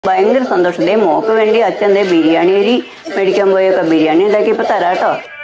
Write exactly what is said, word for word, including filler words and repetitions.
ഭയങ്കര സന്തോഷം. ദേ മോക്ക് വേണ്ടി അച്ഛൻ ദേ ബിരിയാണി അരി മേടിക്കാൻ പോയൊക്കെ ബിരിയാണി ഉണ്ടാക്കി ഇപ്പൊ തരാട്ടോ.